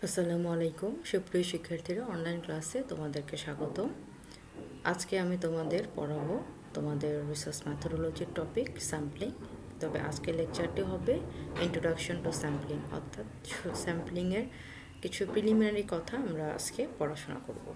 আসসালামু আলাইকুম সুপ্রিয় শিক্ষার্থীরা, অনলাইন ক্লাসে তোমাদেরকে স্বাগতম। আজকে আমি তোমাদের পড়াবো তোমাদের রিসার্চ মেথোডোলজির টপিক স্যাম্পলিং। তবে আজকের লেকচারটি হবে ইন্ট্রোডাকশন টু স্যাম্পলিং, অর্থাৎ স্যাম্পলিংয়ের কিছু প্রিলিমিনারি কথা আমরা আজকে পড়াশোনা করব।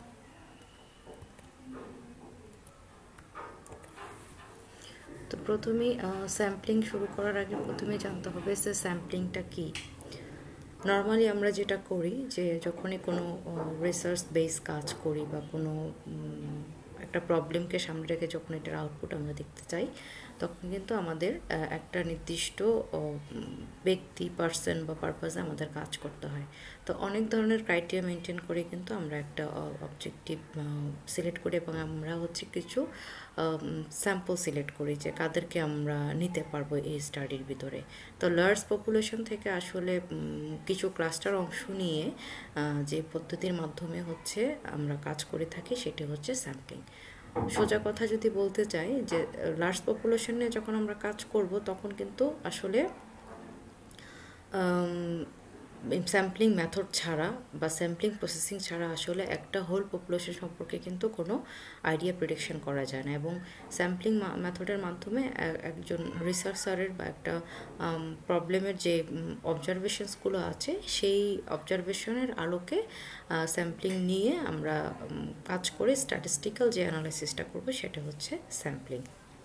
তো প্রথমেই স্যাম্পলিং শুরু করার আগে প্রথমেই জানতে হবে যে স্যাম্পলিংটা কী। নর্মালি আমরা যেটা করি যে যখনই কোনো রিসার্চ বেস কাজ করি বা কোনো একটা প্রবলেমকে সামনে রেখে যখন এটার আউটপুট আমরা দেখতে চাই, তখন কিন্তু আমাদের একটা নির্দিষ্ট ব্যক্তি পার্সন বা পারপাসে আমাদের কাজ করতে হয়। তো অনেক ধরনের ক্রাইটেরিয়া মেনটেন করে কিন্তু আমরা একটা অবজেক্টিভ সিলেক্ট করি এবং আমরা কিছু স্যাম্পল সিলেক্ট করি যে কাদেরকে আমরা নিতে পারবো এই স্টাডির ভিতরে। তো লার্জ পপুলেশন থেকে আসলে কিছু ক্লাস্টার অংশ নিয়ে যে পদ্ধতির মাধ্যমে আমরা কাজ করে থাকি সেটা হচ্ছে স্যাম্পলিং। সোজা কথা যদি বলতে চাই যে লার্জ পপুলেশনে যখন আমরা কাজ করব তখন কিন্তু আসলে স্যাম্পলিং মেথড ছাড়া বা স্যাম্পলিং প্রসেসিং ছাড়া আসলে একটা হোল পপুলেশন সম্পর্কে কিন্তু কোনো আইডিয়া প্রেডিকশন করা যায় না। এবং স্যাম্পলিং মেথডের মাধ্যমে একজন রিসার্চারের বা একটা প্রবলেমের যে অবজারভেশনসগুলো আছে সেই অবজারভেশনের আলোকে স্যাম্পলিং নিয়ে আমরা কাজ করে স্ট্যাটিস্টিক্যাল যে অ্যানালাইসিসটা করব সেটা হচ্ছে স্যাম্পলিং।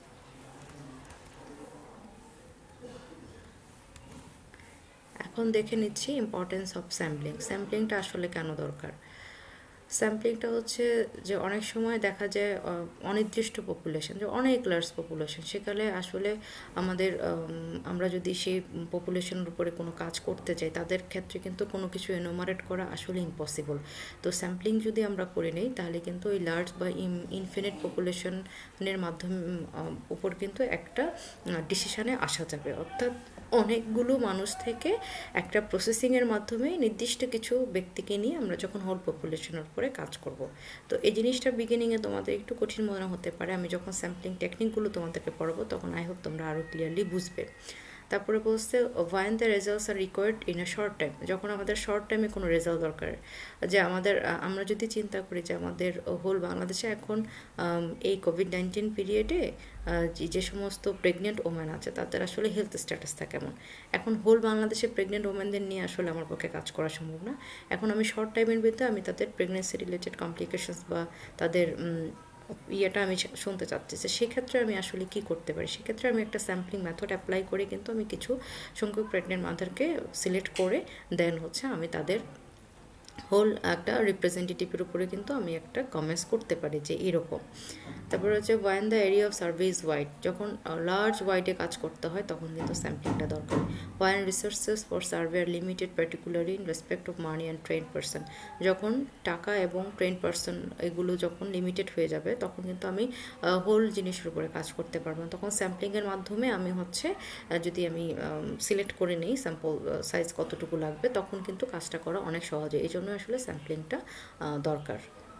এখন দেখে নিচ্ছি ইম্পর্টেন্স অফ স্যাম্পলিং। স্যাম্পলিংটা আসলে কেন দরকার? স্যাম্পলিংটা যে অনেক সময় দেখা যায় অনির্দিষ্ট পপুলেশন, যে অনেক লার্জ পপুলেশন, সেখানে আসলে আমরা যদি সেই পপুলেশনের উপরে কোনো কাজ করতে চাই তাদের ক্ষেত্রে কিন্তু কোনো কিছু এনোমারেট করা আসলে ইম্পসিবল। তো স্যাম্পলিং যদি আমরা করে নিই তাহলে কিন্তু ওই লার্জ বা ইনফিনিট পপুলেশনের মাধ্যমে উপর কিন্তু একটা ডিসিশনে আসা যাবে। অর্থাৎ অনেকগুলো মানুষ থেকে একটা প্রসেসিংয়ের মাধ্যমে নির্দিষ্ট কিছু ব্যক্তিকে নিয়ে আমরা যখন হোল পপুলেশনের উপরে কাজ করব। তো এই জিনিসটা বিগিনিংয়ে তোমাদের একটু কঠিন মনে হতে পারে। আমি যখন স্যাম্পলিং টেকনিকগুলো তোমাদেরকে পড়াবো তখন আই হোপ তোমরা আরও ক্লিয়ারলি বুঝবে। তারপরে বলছে when the results are required in a short time, যখন আমাদের শর্ট টাইমে কোনো রেজাল্ট দরকার, যে আমরা যদি চিন্তা করি যে আমাদের হোল বাংলাদেশে এখন এই কোভিড-19 পিরিয়ডে যে সমস্ত প্রেগনেন্ট ওমেন আছে তাদের আসলে হেলথ স্ট্যাটাসটা কেমন। এখন হোল বাংলাদেশে প্রেগনেন্ট ওমেনদের নিয়ে আসলে আমার পক্ষে কাজ করা সম্ভব না। এখন আমি শর্ট টাইমের ভিতরে আমি তাদের প্রেগনেন্সি রিলেটেড কমপ্লিকেশনস বা তাদের আমি শুনতে চাচ্ছি, যে সেক্ষেত্রে আমি আসলে কি করতে পারি। সেক্ষেত্রে আমি একটা স্যাম্পলিং মেথড অ্যাপ্লাই করে কিন্তু আমি কিছু সংখ্যক প্রেগনেন্ট মাদারকে সিলেক্ট করে দেন আমি তাদের হোল একটা রিপ্রেজেন্টেটিভের উপরে কিন্তু আমি একটা কমেন্টস করতে পারি যে এরকম। তারপরে when the area of survey is wide, যখন লার্জ ওয়াইডে কাজ করতে হয় তখন কিন্তু স্যাম্পলিংটা দরকার। When resources for survey are limited particularly in respect of money and train person, যখন টাকা এবং ট্রেন পার্সন এগুলো যখন লিমিটেড হয়ে যাবে তখন কিন্তু আমি হোল জিনিসের উপরে কাজ করতে পারবো না। তখন স্যাম্পলিংয়ের মাধ্যমে আমি যদি আমি সিলেক্ট করে নিই স্যাম্পল সাইজ কতটুকু লাগবে তখন কিন্তু কাজটা করা অনেক সহজ। এই জন্য আসলে স্যাম্পলিংটা দরকার।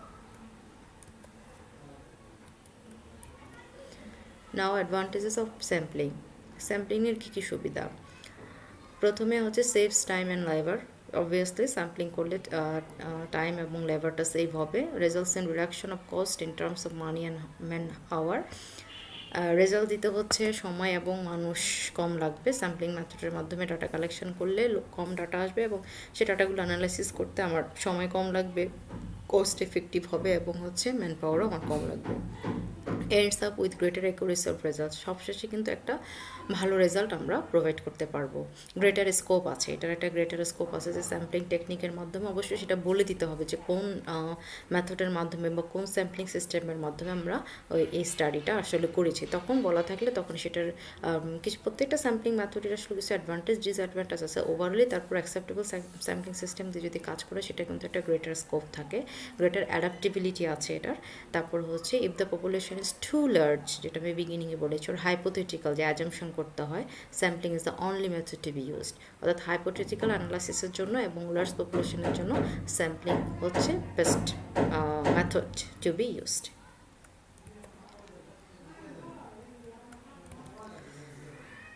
Now advantages of sampling. স্যাম্পলিংয়ের কী কী সুবিধা? প্রথমে saves time and labour. Obviously sampling করলে টাইম এবং লেবারটা সেভ হবে। Results in reduction of cost in terms of money and man hour. Result দিতে সময় এবং মানুষ কম লাগবে। স্যাম্পলিং মেথডের মাধ্যমে ডাটা কালেকশন করলে কম ডাটা আসবে এবং সে ডাটাগুলো অ্যানালাইসিস করতে আমার সময় কম লাগবে, কস্ট এফেক্টিভ হবে এবং ম্যান পাওয়ারও আমার কম লাগবে। Ends up with greater accuracy of result, সবশেষে কিন্তু একটা ভালো রেজাল্ট আমরা প্রোভাইড করতে পারবো। গ্রেটার স্কোপ আছে, এটার একটা গ্রেটার স্কোপ আছে যে স্যাম্পলিং টেকনিকের মাধ্যমে অবশ্যই সেটা বলে দিতে হবে যে কোন মেথডের মাধ্যমে বা কোন স্যাম্পলিং সিস্টেমের মাধ্যমে আমরা এই স্টাডিটা আসলে করেছি। তখন বলা থাকলে তখন সেটার প্রত্যেকটা স্যাম্পলিং মেথডের আসলে কিছু অ্যাডভান্টেজ ডিসঅ্যাডভান্টেজ আছে। ওভারঅলি তারপর অ্যাকসেপ্টেবল স্যাম্পলিং সিস্টেম দিয়ে যদি কাজ করে সেটা কিন্তু একটা গ্রেটার স্কোপ থাকে, গ্রেটার অ্যাডাপ্টিবিলিটি আছে এটার। তারপর if the population is too large, যেটা আমি বিগিনিংয়ে বলেছি, ওর হাইপোথেটিক্যাল যে অ্যাজাম্পশন করতে হয় sampling is the only method to be used, অর্থাৎ হাইপোথেটিক্যাল অ্যানালাইসিসের জন্য এবং লার্জ পপুলেশনের জন্য sampling best method to be used.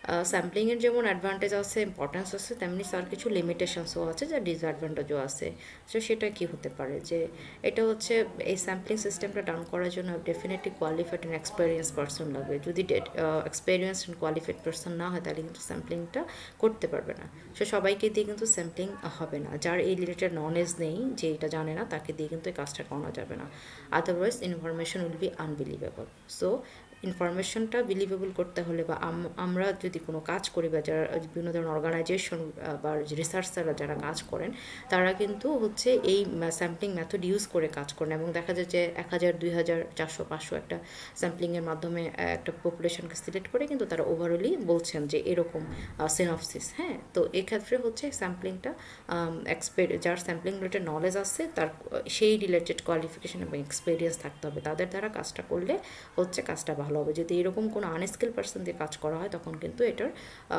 স্যাম্পলিংয়ের যেমন অ্যাডভান্টেজ আছে, ইম্পর্টেন্স আছে, তেমনি তার কিছু লিমিটেশনসও আছে, যা ডিসঅ্যাডভান্টেজও আছে। সো সেটা কি হতে পারে, যে এটা হচ্ছে এই স্যাম্পলিং সিস্টেমটা ডান করার জন্য definitely qualified and experience person লাগবে। যদি এক্সপেরিয়েন্স অ্যান্ড কোয়ালিফাইড পারসন না হয় তাহলে কিন্তু স্যাম্পলিংটা করতে পারবে না। সো সবাইকে দিয়ে কিন্তু স্যাম্পলিং হবে না, যার এই রিলেটেড নলেজ নেই, যে এটা জানে না, তাকে দিয়ে কিন্তু এই কাজটা করানো যাবে না। Otherwise information will be unbelievable. So ইনফরমেশনটা বিলিভেবল করতে হলে, বা আমরা যদি কোনো কাজ করি, বা যারা বিভিন্ন ধরনের অর্গানাইজেশন বা রিসার্চাররা যারা কাজ করেন, তারা কিন্তু হচ্ছে এই স্যাম্পলিং মেথড ইউজ করে কাজ করেন, এবং দেখা যায় যে 1000, 2000, 400, 500 একটা স্যাম্পলিংয়ের মাধ্যমে একটা পপুলেশনকে সিলেক্ট করে কিন্তু তারা ওভারঅলি বলছেন যে এরকম সিনপসিস। হ্যাঁ, তো এক্ষেত্রে হচ্ছে স্যাম্পলিংটা যার স্যাম্পলিং রিলেটেড নলেজ আছে, তার সেই রিলেটেড কোয়ালিফিকেশন এবং এক্সপিরিয়েন্স থাকতে হবে, তাদের দ্বারা কাজটা করলে হচ্ছে কাজটা ভালো হবে। যদি এরকম কোনো আনস্কিল পার্সন দিয়ে কাজ করা হয়, তখন কিন্তু এটার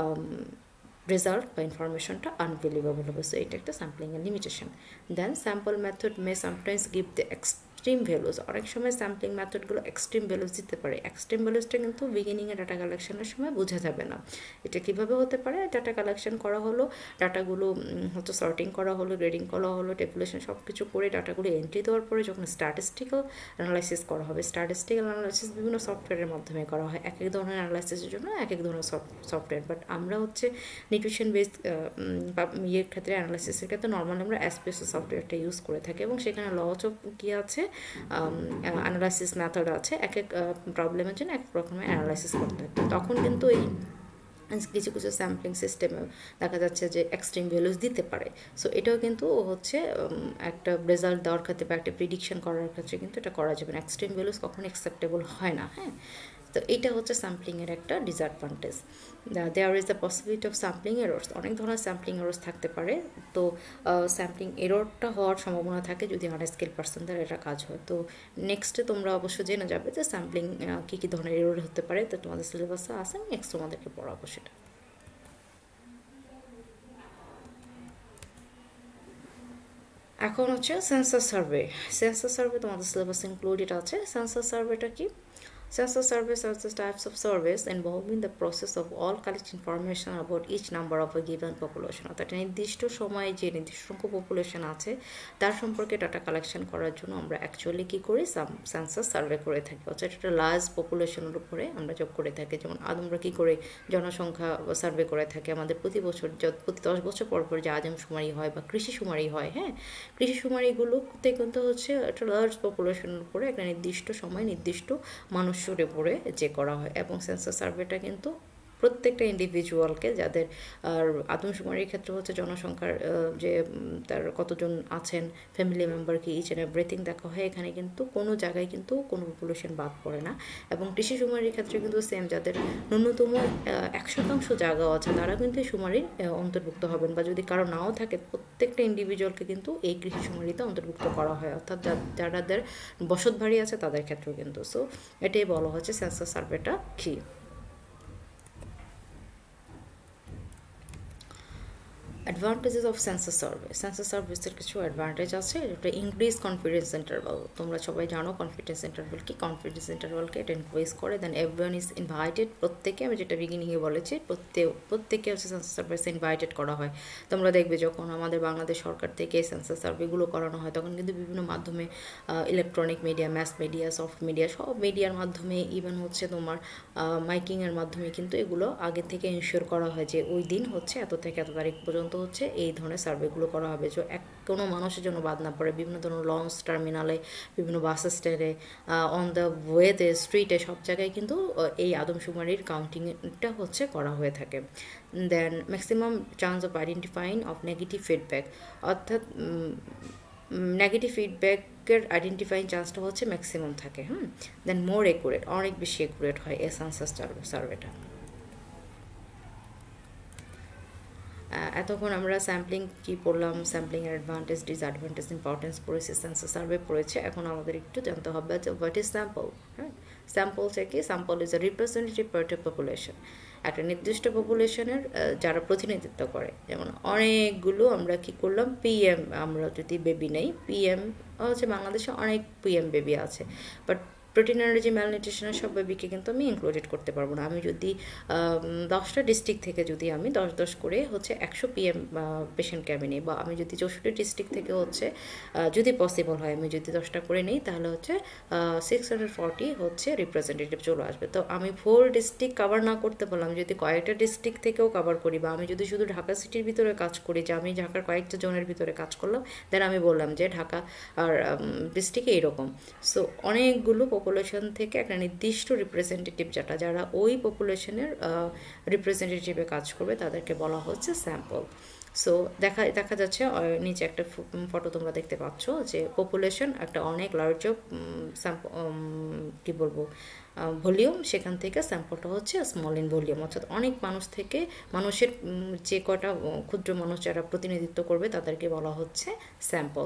রেজাল্ট বা ইনফরমেশনটা আনবিলিভেবল হবে। সো এটা একটা স্যাম্পলিংয়ের limitation. Then sample method may sometimes give the extreme values. অনেক সময় স্যাম্পলিং মেথডগুলো এক্সট্রিম ভ্যালুজ দিতে পারে। এক্সট্রিম ভ্যালুজটা কিন্তু বিগিনিংয়ে ডাটা কালেকশনের সময় বোঝা যাবে না। এটা কীভাবে হতে পারে, ডাটা কালেকশন করা হলো, ডাটাগুলো হচ্ছে সর্টিং করা হলো, গ্রেডিং করা হলো, টেবুলেশন সব কিছু করে ডাটাগুলো এন্ট্রি দেওয়ার পরে যখন স্ট্যাটিস্টিক্যাল অ্যানালাইসিস করা হবে, স্ট্যাটিস্টিক্যাল অ্যানালাইসিস বিভিন্ন সফটওয়্যারের মাধ্যমে করা হয়। এক এক ধরনের অ্যানালাইসিসের জন্য এক এক ধরনের সফটওয়্যার, বাট আমরা হচ্ছে নিউট্রিশন বেসড ইয়ের ক্ষেত্রে, অ্যানালাইসিসের ক্ষেত্রে নর্মালি আমরা এসপিএস সফটওয়্যারটা ইউজ করে থাকি, এবং সেখানে লজ অফ কী আছে, অ্যানালাইসিস মেথড আছে, এক এক প্রবলেমের জন্য এক রকমের অ্যানালাইসিস করতে হয়। তখন কিন্তু এই কিছু কিছু স্যাম্পলিং সিস্টেমে দেখা যাচ্ছে যে এক্সট্রিম ভ্যালুজ দিতে পারে। সো এটাও কিন্তু হচ্ছে একটা রেজাল্ট দেওয়ার ক্ষেত্রে বা একটা প্রিডিকশন করার ক্ষেত্রে কিন্তু এটা করা যাবে না। এক্সট্রিম ভ্যালুজ কখনো অ্যাকসেপ্টেবল হয় না। হ্যাঁ, তো এটা হচ্ছে স্যাম্পলিংয়ের একটা disadvantage. There is the possibility of sampling errors. অনেক ধরনের স্যাম্পলিং এরর্স থাকতে পারে। তো স্যাম্পলিং এররটা হওয়ার সম্ভাবনা থাকে যদি আনস্কিল পার্সন দ্বারা এটা কাজ হয়। তো নেক্সটে তোমরা অবশ্য জেনে যাবে যে স্যাম্পলিং কী কী ধরনের এরর হতে পারে। তো তোমাদের সিলেবাসে আছে, নেক্সট তোমাদেরকে পড়াবো সেটা। এখন হচ্ছে সেন্সাস সার্ভে। সেন্সাস সার্ভে তোমাদের সিলেবাস ইনক্লুডেড আছে। সেন্সাস সার্ভেটা কি? Census surveys are the types of surveys involving the process of all collect information about each number of a given population. অর্থাৎ নির্দিষ্ট সময়ে যে নির্দিষ্ট সংখ্যক পপুলেশন আছে তার সম্পর্কে ডাটা কালেকশন করার জন্য আমরা অ্যাকচুয়ালি কী করি, সেন্সাস সার্ভে করে থাকি। অর্থাৎ একটা লার্জ পপুলেশনের উপরে আমরা যোগ করে থাকি। যেমন আমরা কী করে জনসংখ্যা সার্ভে করে থাকি, আমাদের প্রতি বছর প্রতি 10 বছর পর পর যে আদমশুমারি হয় বা কৃষি শুমারি হয়। হ্যাঁ, কৃষি শুমারিগুলোতে কিন্তু হচ্ছে একটা লার্জ পপুলেশনের উপরে একটা নির্দিষ্ট সময় নির্দিষ্ট মানুষের উপরে যে করা হয়। এবং সেন্সাস সার্ভেটা কিন্তু প্রত্যেকটা ইন্ডিভিজুয়ালকে, যাদের আর আদমশুমারির ক্ষেত্রে হচ্ছে জনসংখ্যার যে তার কতজন আছেন, ফ্যামিলি মেম্বারকে ইচ অ্যান্ড এভরিথিং দেখা হয়। এখানে কিন্তু কোনো জায়গায় কিন্তু কোনো পপুলেশন বাদ পড়ে না। এবং কৃষি শুমারির ক্ষেত্রে কিন্তু সেম, যাদের ন্যূনতম 1% জায়গাও আছে তারা কিন্তু এই শুমারির অন্তর্ভুক্ত হবেন, বা যদি কারো নাও থাকে প্রত্যেকটা ইন্ডিভিজুয়ালকে কিন্তু এই কৃষি শুমারিতে অন্তর্ভুক্ত করা হয়। অর্থাৎ যাদের বসত বাড়ি আছে তাদের ক্ষেত্রেও কিন্তু। সো এটাই বলা হচ্ছে সেন্সাস সার্ভেটা কী। Advantages of census survey. Census সার্ভিসের কিছু অ্যাডভান্টেজ আছে। এটা ইনক্রিজ কনফিডেন্স ইন্টারভাল। তোমরা সবাই জানো কনফিডেন্স ইন্টারভাল কি। কনফিডেন্স ইন্টারভালকে এটা ইনক্রিজ করে। Then everyone is invited. প্রত্যেকে, আমি যেটা বিগিনিংয়ে বলেছি, প্রত্যেকে হচ্ছে সেন্সাস সার্ভিসে ইনভাইটেড করা হয়। তোমরা দেখবে যখন আমাদের বাংলাদেশ সরকার থেকে সেন্সাস সার্ভেগুলো করানো হয় তখন কিন্তু বিভিন্ন মাধ্যমে, electronic media, mass media, soft media, সব মিডিয়ার মাধ্যমে, ইভেন হচ্ছে তোমার মাইকিংয়ের মাধ্যমে কিন্তু এগুলো আগে থেকে ইনশিওর করা হয় যে ওই দিন হচ্ছে এত থেকে এত তারিখ পর্যন্ত হচ্ছে এই ধরনের সার্ভেগুলো করা হবে, যে কোনো মানুষের জন্য বাদ না পড়ে। বিভিন্ন ধরনের লঞ্চ টার্মিনালে, বিভিন্ন বাস স্ট্যান্ডে, অন দ্য ওয়েতে, স্ট্রিটে, সব জায়গায় কিন্তু এই আদমশুমারির কাউন্টিংটা হচ্ছে করা হয়ে থাকে। Then maximum chance of identifying of negative feedback. অর্থাৎ নেগেটিভ ফিডব্যাকের আইডেন্টিফাইং চান্সটা হচ্ছে ম্যাক্সিমাম থাকে। দেন মোর একুরেট, অনেক বেশি একুরেট হয় এই সেন্সাস সার্ভেটা। এতক্ষণ আমরা স্যাম্পলিং কি পড়লাম, স্যাম্পলিংয়ের অ্যাডভান্টেজ, ডিসঅ্যাডভান্টেজ, ইম্পর্টেন্স পড়েছি, সেন্সাস সার্ভে পড়েছে। এখন আমাদের একটু জানতে হবে যে হোয়াট ইজ স্যাম্পল। হ্যাঁ, স্যাম্পলটা কি? Sample is a representative part of population. একটা নির্দিষ্ট পপুলেশনের যারা প্রতিনিধিত্ব করে। যেমন অনেকগুলো আমরা কি করলাম, পিএম, আমরা যদি বেবি নেই, পিএম হচ্ছে বাংলাদেশে অনেক পিএম বেবি আছে, বাট প্রোটিন এনার্জি ম্যালনিউট্রিশনের সব বেবিকে কিন্তু আমি ইনক্লুডেড করতে পারবো না। আমি যদি 10টা ডিস্ট্রিক্ট থেকে যদি আমি 10-10 করে হচ্ছে 100 PM পেশেন্টকে আমি নিই, বা আমি যদি 64 ডিস্ট্রিক্ট থেকে হচ্ছে যদি পসিবল হয় আমি যদি 10টা করে নিই, তাহলে হচ্ছে 640 হচ্ছে রিপ্রেজেন্টেটিভ চলে আসবে। তো আমি ফুল ডিস্ট্রিক্ট কভার না করতে পারলাম, যদি কয়েকটা ডিস্ট্রিক্ট থেকেও কভার করি, বা আমি যদি শুধু ঢাকা সিটির ভিতরে কাজ করি, যে আমি ঢাকার কয়েকটা জোনের ভিতরে কাজ করলাম, দেন আমি বললাম যে ঢাকা আর ডিস্ট্রিক্টে এরকম। সো অনেকগুলো পপুলেশন থেকে একটা নির্দিষ্ট রিপ্রেজেন্টেটিভ যারা ওই পপুলেশনের রিপ্রেজেন্টেটিভে কাজ করবে তাদেরকে বলা হচ্ছে স্যাম্পল। সো দেখা যাচ্ছে নিচে একটা ফটো তোমরা দেখতে পাচ্ছ যে পপুলেশন একটা অনেক লার্জ কী বলবো ভলিউম, সেখান থেকে স্যাম্পলটা হচ্ছে স্মল ইন ভলিউম, অর্থাৎ অনেক মানুষ থেকে মানুষের যে কটা ক্ষুদ্র মানুষ যারা প্রতিনিধিত্ব করবে তাদেরকে বলা হচ্ছে স্যাম্পল।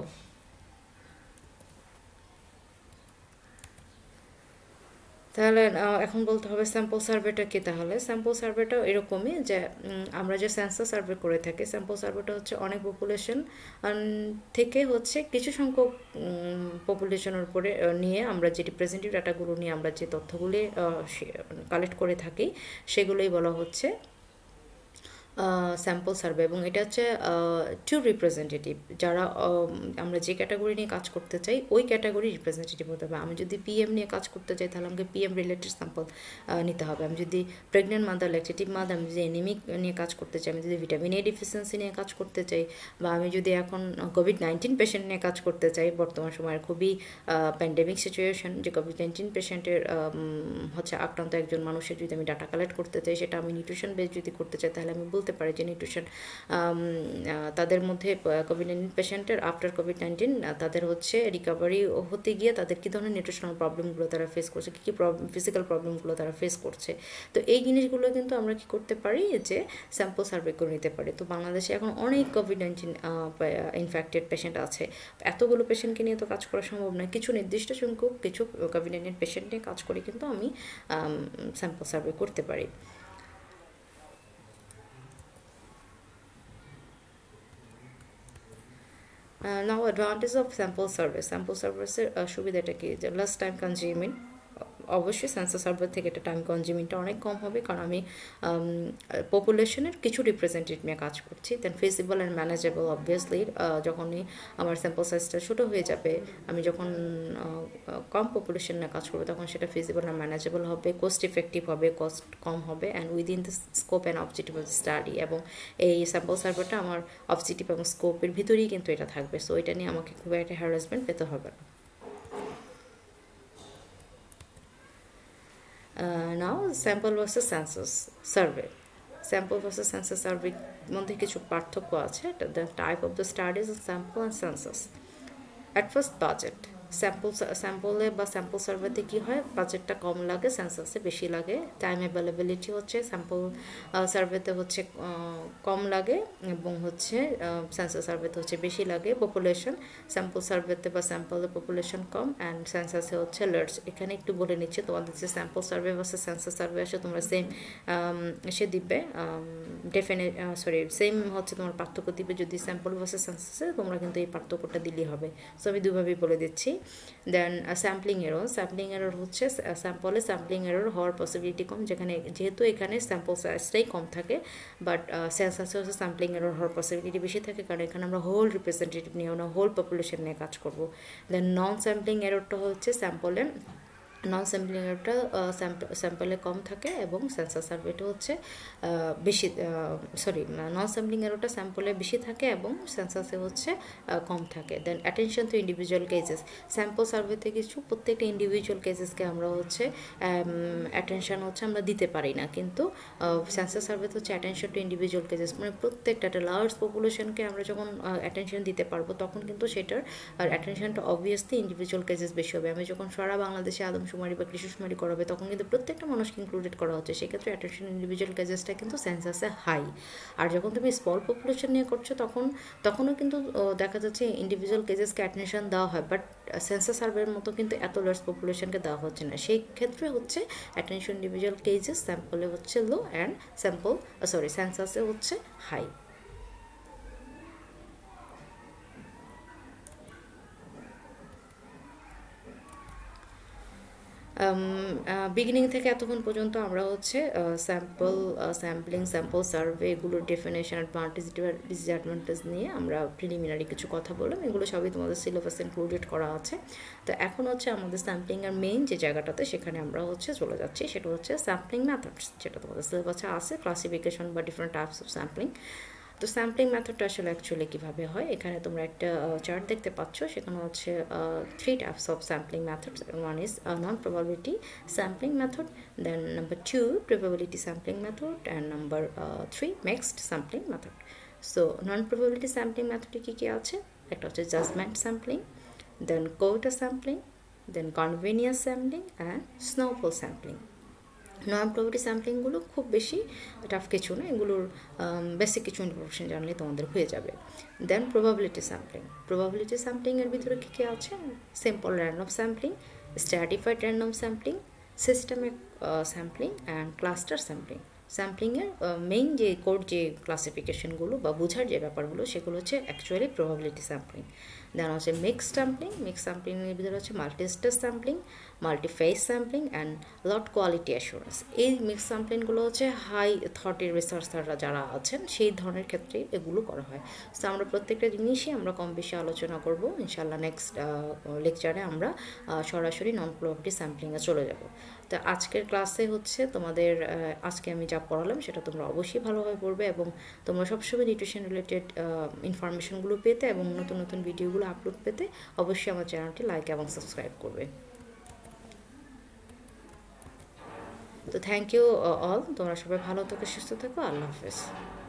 তাহলে এখন বলতে হবে স্যাম্পল সার্ভেটা কি। তাহলে স্যাম্পল সার্ভেটা এরকমই যে আমরা যে সেন্সাস সার্ভে করে থাকি, স্যাম্পল সার্ভেটা হচ্ছে অনেক পপুলেশন থেকে হচ্ছে কিছু সংখ্যক পপুলেশনের উপরে নিয়ে আমরা যে রিপ্রেজেন্টেটিভ ডাটাগুলো নিয়ে আমরা যে তথ্যগুলি কালেক্ট করে থাকি সেগুলোই বলা হচ্ছে স্যাম্পল সার্ভে। এবং এটা হচ্ছে টু রিপ্রেজেন্টেটিভ, যারা আমরা যে ক্যাটাগরি নিয়ে কাজ করতে চাই ওই ক্যাটাগরি রিপ্রেজেন্টেটিভ হতে হবে। আমি যদি PM নিয়ে কাজ করতে চাই তাহলে আমাকে PM রিলেটেড স্যাম্পল নিতে হবে। আমি যদি প্রেগনেন্ট মাদার, ল্যাকটেটিভ মাদার, আমি যদি এনিমিক নিয়ে কাজ করতে চাই, আমি যদি ভিটামিন A ডিফিসিয়েন্সি নিয়ে কাজ করতে চাই, বা আমি যদি এখন COVID-19 পেশেন্ট নিয়ে কাজ করতে চাই, বর্তমান সময়ের খুবই প্যান্ডেমিক সিচুয়েশন, যে COVID-19 পেশেন্টের হচ্ছে আক্রান্ত একজন মানুষের যদি আমি ডাটা কালেক্ট করতে চাই, সেটা আমি নিউট্রিশন বেস যদি করতে চাই, তাহলে আমি বলতে পারি যে নিউট্রিশন তাদের মধ্যে COVID-19 পেশেন্টের আফটার COVID-19 তাদের হচ্ছে রিকভারি হতে গিয়ে তাদের কী ধরনের নিউট্রিশনাল প্রবলেমগুলো তারা ফেস করছে, কী কী ফিজিক্যাল প্রবলেমগুলো তারা ফেস করছে। তো এই জিনিসগুলো কিন্তু আমরা কি করতে পারি, যে স্যাম্পল সার্ভে করে নিতে পারি। তো বাংলাদেশে এখন অনেক COVID-19 ইনফেক্টেড পেশেন্ট আছে, এতগুলো পেশেন্টকে নিয়ে তো কাজ করা সম্ভব নয়। কিছু নির্দিষ্ট সংখ্যক কিছু COVID-19 পেশেন্ট নিয়ে কাজ করে কিন্তু আমি স্যাম্পল সার্ভে করতে পারি। Now advantage of sample service. Sample সার্ভিসের সুবিধাটা কি, যে লাস্ট টাইম কনজিউমিং, অবশ্যই সেন্সাস সার্ভে থেকে এটা টাইম কনজিউমিংটা অনেক কম হবে, কারণ আমি পপুলেশনের কিছু রিপ্রেজেন্টেটিভ নিয়ে কাজ করছি। Then feasible and manageable, obviously যখনই আমার স্যাম্পল সাইজটা ছোটো হয়ে যাবে, আমি যখন কম পপুলেশন নিয়ে কাজ করবো, তখন সেটা ফিজিবল অ্যান্ড ম্যানেজেবল হবে, কোস্ট ইফেক্টিভ হবে, কস্ট কম হবে, and within the scope and objective of study. এবং এই স্যাম্পল সার্ভেটা আমার অবজেক্টিভ এবং স্কোপের ভিতরেই কিন্তু এটা থাকবে। সো এটা নিয়ে আমাকে খুব একটা হ্যারাসমেন্ট পেতে হবে না। Now sample versus census survey. Sample versus census সার্ভের মধ্যে কিছু পার্থক্য আছে। The type of the studies sample and census. At first budget, স্যাম্পলে বা স্যাম্পল সার্ভেতে কী হয়, বাজেটটা কম লাগে, সেন্সাসে বেশি লাগে। টাইম অ্যাভেলেবিলিটি হচ্ছে স্যাম্পল সার্ভেতে হচ্ছে কম লাগে, এবং হচ্ছে সেন্সাস সার্ভেতে হচ্ছে বেশি লাগে। পপুলেশন, স্যাম্পল সার্ভেতে বা স্যাম্পলের পপুলেশন কম, অ্যান্ড সেন্সাসে হচ্ছে লার্জ। এখানে একটু বলে নিচ্ছি, তোমাদের যে sample survey versus census survey আসে, তোমরা সেম এসে দিবে, সেম হচ্ছে তোমার পার্থক্য দিবে। যদি স্যাম্পল ভার্সেস সেন্সাসে, তোমরা কিন্তু এই পার্থক্যটা দিলেই হবে। সো আমি দুভাবেই বলে দিচ্ছি। Then sampling error. Sampling error হচ্ছে স্যাম্পলে স্যাম্পলিং এরর হওয়ার পসিবিলিটি কম, যেহেতু এখানে স্যাম্পল সাইজটাই কম থাকে, বাট সেন্সাসে হচ্ছে স্যাম্পলিং এরর হওয়ার পসিবিলিটি বেশি থাকে, কারণ এখানে আমরা হোল রিপ্রেজেন্টেটিভ নিয়ে, হোল পপুলেশন নিয়ে কাজ করব। দেন নন স্যাম্পলিং এররটা হচ্ছে স্যাম্পলে নন স্যাম্পলিং এররটা স্যাম্পলে কম থাকে, এবং সেন্সাস সার্ভেটা হচ্ছে বেশি, নন স্যাম্পলিং এররটা স্যাম্পলে বেশি থাকে এবং সেন্সাসে হচ্ছে কম থাকে। Then attention to individual cases. Sample সার্ভেতে কিছু প্রত্যেকটা ইন্ডিভিজুয়াল কেসেসকে আমরা হচ্ছে অ্যাটেনশন হচ্ছে আমরা দিতে পারি না, কিন্তু সেন্সাস সার্ভেতে হচ্ছে অ্যাটেনশন টু ইন্ডিভিজুয়াল কেসেস, মানে প্রত্যেকটা একটা লার্জ পপুলেশনকে আমরা যখন অ্যাটেনশন দিতে পারবো, তখন কিন্তু সেটার অ্যাটেনশনটা অবভিয়াসলি ইন্ডিভিজুয়াল কেসেস বেশি হবে। আমি যখন সারা বাংলাদেশে আদমশুমারি বা কৃষিশুমারি করাবে, তখন কিন্তু প্রত্যেকটা মানুষকে ইনক্লুডেড করা হচ্ছে, সেক্ষেত্রে অ্যাটেনশন ইন্ডিভিজুয়াল কেসেসটা কিন্তু সেন্সাসে হাই। আর যখন তুমি স্মল পপুলেশন নিয়ে করছো, তখনও কিন্তু দেখা যাচ্ছে ইন্ডিভিজুয়াল কেসেসকে অ্যাটেনশন দেওয়া হয়, বাট সেন্সাস সার্ভের মতো কিন্তু এত লার্জ পপুলেশনকে দেওয়া হচ্ছে না। সেই ক্ষেত্রে হচ্ছে অ্যাটেনশন ইন্ডিভিজুয়াল কেসেস স্যাম্পলে হচ্ছে লো, অ্যান্ড সেন্সাসে হচ্ছে হাই। বিগিনিং থেকে এতক্ষণ পর্যন্ত আমরা হচ্ছে স্যাম্পল সার্ভে এগুলোর ডেফিনেশন অ্যাডভান্টেজ ডিসঅ্যাডভান্টেজ নিয়ে আমরা প্রিলিমিনারি কিছু কথা বললাম, এগুলো সবই তোমাদের সিলেবাসে ইনক্লুডেড করা আছে। তো এখন হচ্ছে আমাদের স্যাম্পলিংয়ের মেইন যে জায়গাটাতে সেখানে আমরা হচ্ছে চলে যাচ্ছি, সেটা হচ্ছে স্যাম্পলিং মেথডস, যেটা তোমাদের সিলেবাসে আছে, ক্লাসিফিকেশন বা ডিফারেন্ট টাইপস অফ স্যাম্পলিং। তো স্যাম্পলিং মেথডটা আসলে অ্যাকচুয়ালি কীভাবে হয়, এখানে তোমরা একটা চার্ট দেখতে পাচ্ছ, সেখানে হচ্ছে 3 types of sampling methods. One is non probability sampling method, then number 2 probability sampling method, and number 3 mixed sampling method. So non probability sampling মেথডে কী কী আছে, একটা হচ্ছে judgment sampling, then quota sampling, then convenience sampling and snowball sampling. Non probability স্যাম্পলিংগুলো খুব বেশি tough কিছু না, এগুলোর বেসিক কিছু ইনফরমেশন জানলে তোমাদের হয়ে যাবে। দেন প্রবাবিলিটি স্যাম্পলিংয়ের ভিতরে কী কী আছে, simple random sampling, stratified random sampling, systemic sampling and cluster sampling. স্যাম্পলিংয়ের মেইন যে কোড যে ক্লাসিফিকেশনগুলো বা বোঝার যে ব্যাপারগুলো সেগুলো হচ্ছে অ্যাকচুয়ালি প্রবাবিলিটি স্যাম্পলিং। দেন হচ্ছে মিক্সড স্যাম্পলিংয়ের ভিতরে হচ্ছে multi stage sampling, multi phase sampling and lot quality assurance. এই মিক্স স্যাম্পলিংগুলো হচ্ছে হাই থটের রিসার্চাররা যারা আছেন সেই ধরনের ক্ষেত্রে এগুলো করা হয়। সো আমরা প্রত্যেকটা জিনিসই আমরা কম বেশি আলোচনা করব ইনশাল্লাহ। নেক্সট লেকচারে আমরা সরাসরি নন প্রবাবিলিটি স্যাম্পলিংয়ে চলে যাব। তো আজকের ক্লাসে হচ্ছে তোমাদের আজকে আমি যা পড়ালাম সেটা তোমরা অবশ্যই ভালোভাবে পড়বে এবং তোমরা সবসময় নিউট্রিশন রিলেটেড ইনফরমেশনগুলো পেতে এবং নতুন নতুন ভিডিওগুলো আপলোড পেতে অবশ্যই আমার চ্যানেলটি লাইক এবং সাবস্ক্রাইব করবে। তো থ্যাংক ইউ অল, তোমরা সবাই ভালো থেকো, সুস্থ থেকো, আল্লাহ হাফেজ।